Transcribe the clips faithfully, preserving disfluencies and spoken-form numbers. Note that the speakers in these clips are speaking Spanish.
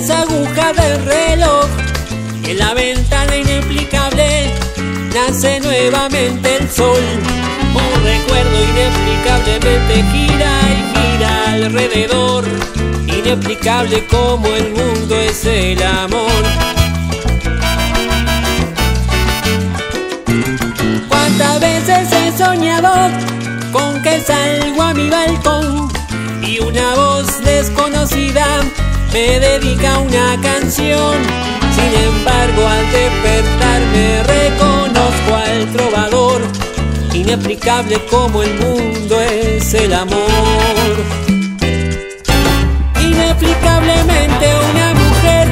las agujas del reloj. En la ventana inexplicable nace nuevamente el sol. Un recuerdo inexplicablemente gira y gira alrededor. Inexplicable como el mundo es el amor. Cuántas veces he soñado con que salgo a mi balcón y una voz desconocida me dedica una canción. Sin embargo, al despertarme reconozco al trovador. Inexplicable como el mundo es el amor. Inexplicablemente una mujer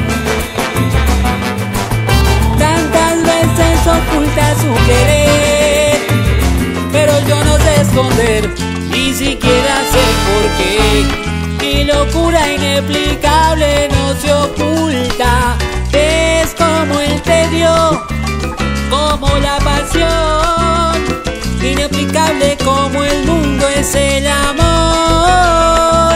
tantas veces oculta su querer, pero yo no sé esconder, ni siquiera sé por qué. Mi locura inexplicable no se oculta. Es como el tedio, como la pasión. Inexplicable como el mundo es el amor.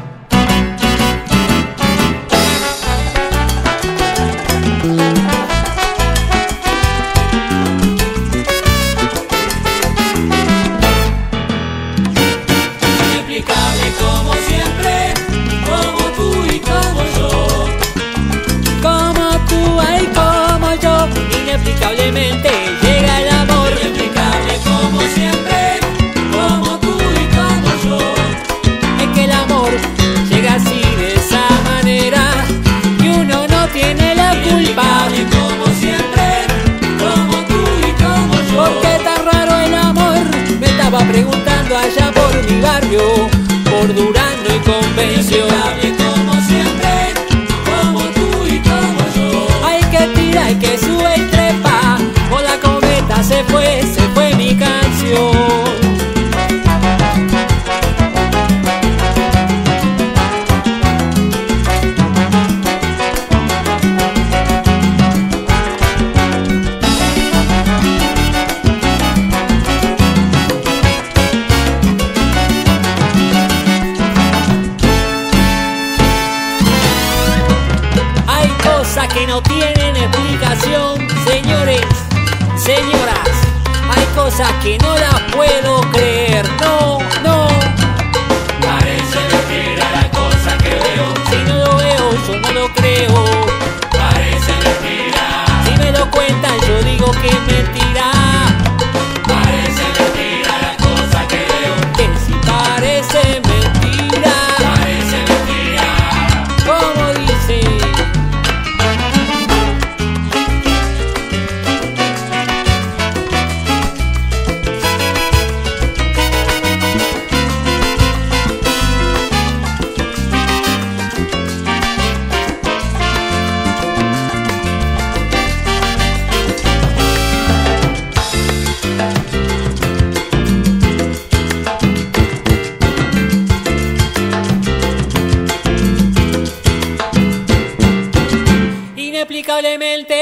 Inexplicable como siempre, como tú y como yo. Como tú, ay, como yo. Inexplicablemente llega el amor. Inexplicable como siempre, como tú y como yo. Es que el amor llega así de esa manera y uno no tiene la culpa. Inexplicable como siempre, como tú y como yo. ¿Por qué tan raro el amor? Me estaba preguntando allá por mi barrio, por Durando y Convención. Inexplicable como siempre, como tú y como yo. Hay que tira, hay que sube y trepa, o la cometa se fue, se fue mi canción. Que no tienen explicación, señores, señoras. Hay cosas que no las puedo creer, no, no. Parece mentira la cosa que veo. Si no lo veo, yo no lo creo. Parece mentira. Si me lo cuentan, yo digo que es mentira. Parece mentira la cosa que veo. Que si parece mentira. Parece mentira. ¿Cómo dice? Inexplicablemente